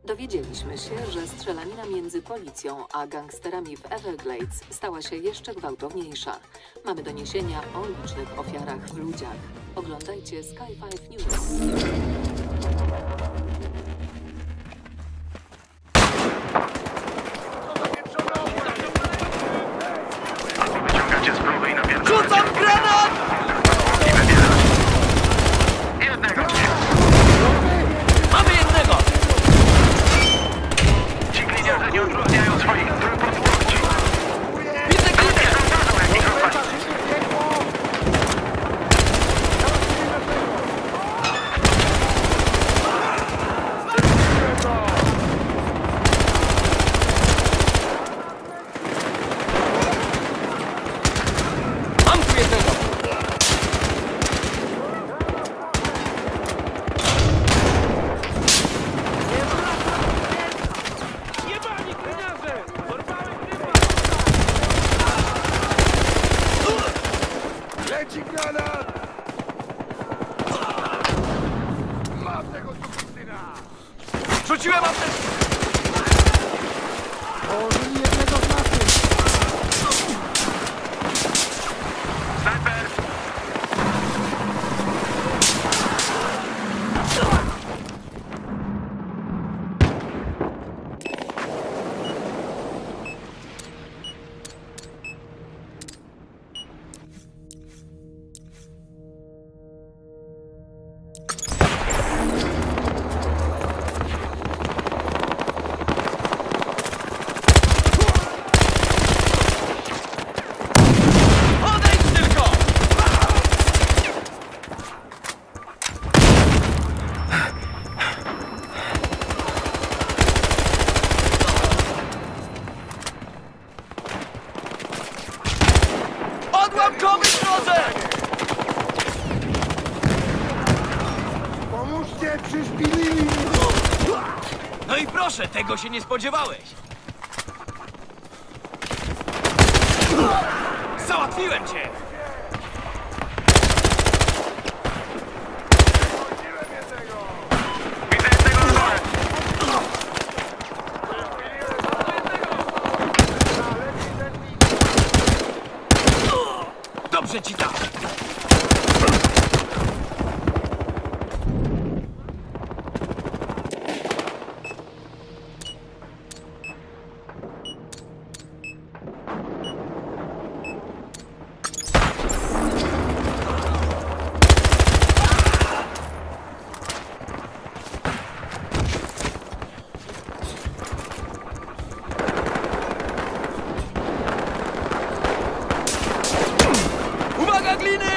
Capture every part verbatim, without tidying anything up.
Dowiedzieliśmy się, że strzelanina między policją a gangsterami w Everglades stała się jeszcze gwałtowniejsza. Mamy doniesienia o licznych ofiarach w ludziach. Oglądajcie Sky pięć News. Wyciągacie spróby i napierdalacie. Rzucam granat! Jednego! Mamy jednego! Ci gliniarze nie odróżniają swoich trupów od łokci. Widzę glinę! Jak mikrofali. Mam tu jednego! Jebani gliniarze! Porwałem ryba! Leci granat! Mam tego sukisyna! Rzuciłem apteczkę! Położyli jednego z naszych! Sniper! Odejdź tylko! Odłamkowy w drodze! Pomóżcie, przyszpilili! No i proszę, tego się nie spodziewałeś! Załatwiłem cię! Chodziłem jednego! Widzę jednego na dole! Dobrze ci tak! Uwaga, gliny!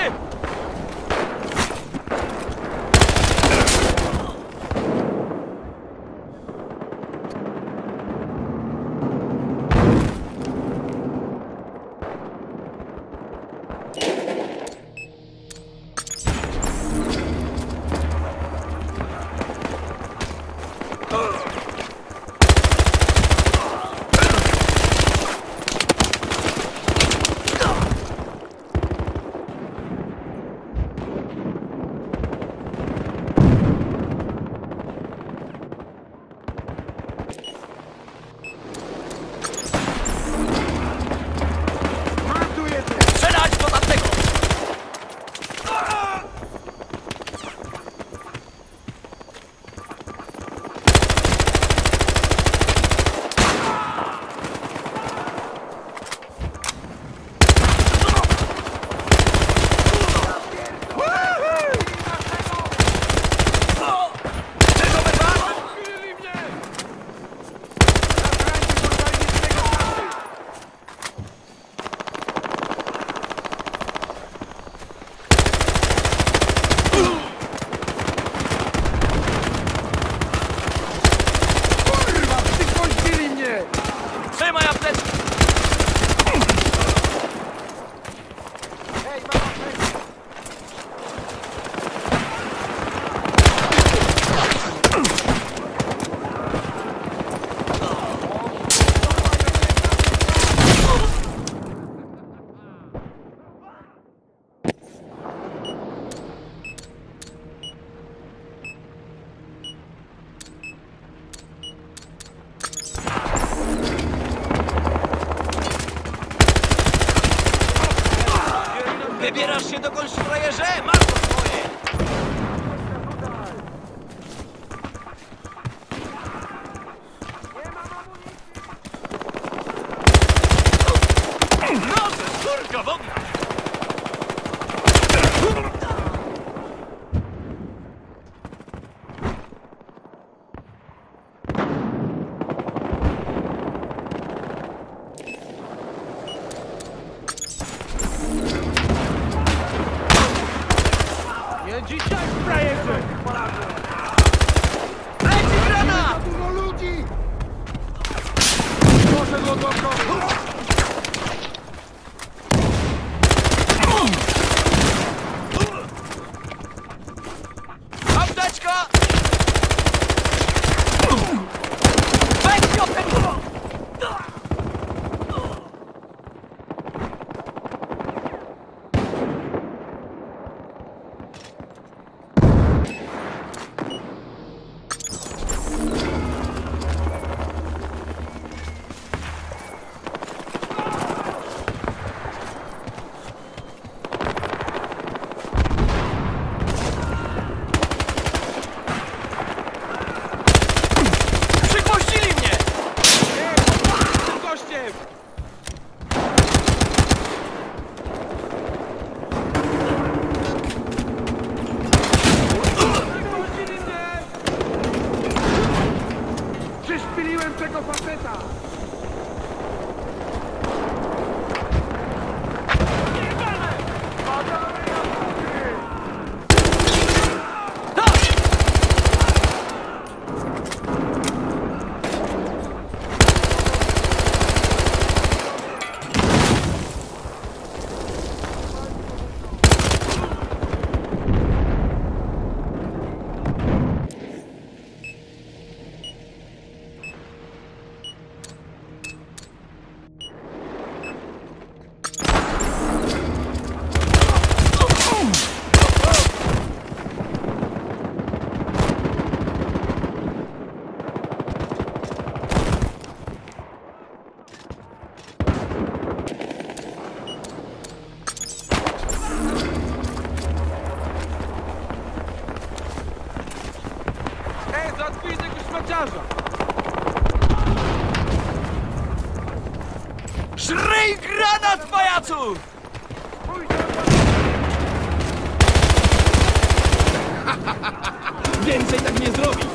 Mam tu jednego! Strzelać do tamtego! dokądś, frajerze! Masz to swoje! No, to córka wodna! Nie dzisiaj, frajerze! Leci granat! Za dużo ludzi! Poszedł odłamkowy! Apteczka! Weź piątek! Przypuścili mnie! Tym gościem! Wypuścili mnie! Przyszpiliłem tego faceta! Padamy na buty! Ej, załatwili tego szmaciarza! Żryj granat, pajacu! Więcej tak nie zrobisz!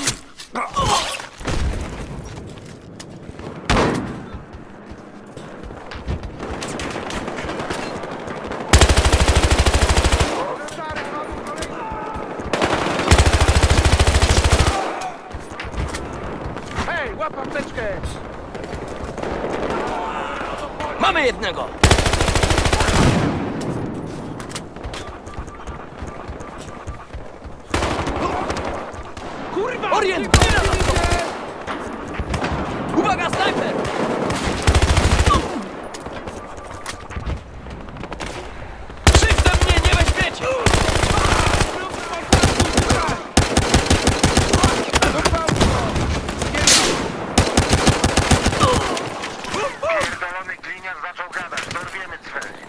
Hej, łap apteczkę! Mamy jednego! Kurwa! Orient! Wypuścili mnie! Uwaga, snajper! Krzywda mnie, nie weźmiecie! Pierdolony gliniarz zaczął gadać. Dorwiemy cweli.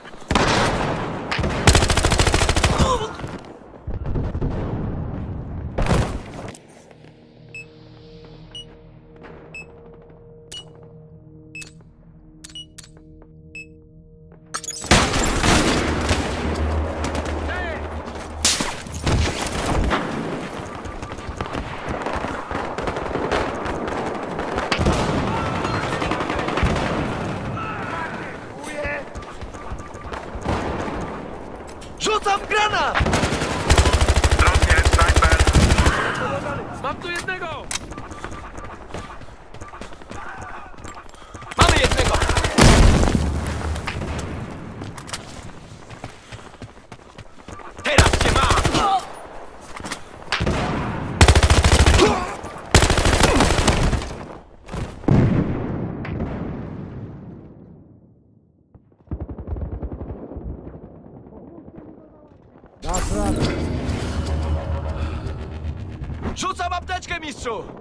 Rzucam granat! Drobnie, snajper. Mam tu jednego! Mamy jednego! Teraz cię mam! Dasz radę. Rzucam apteczkę, mistrzu!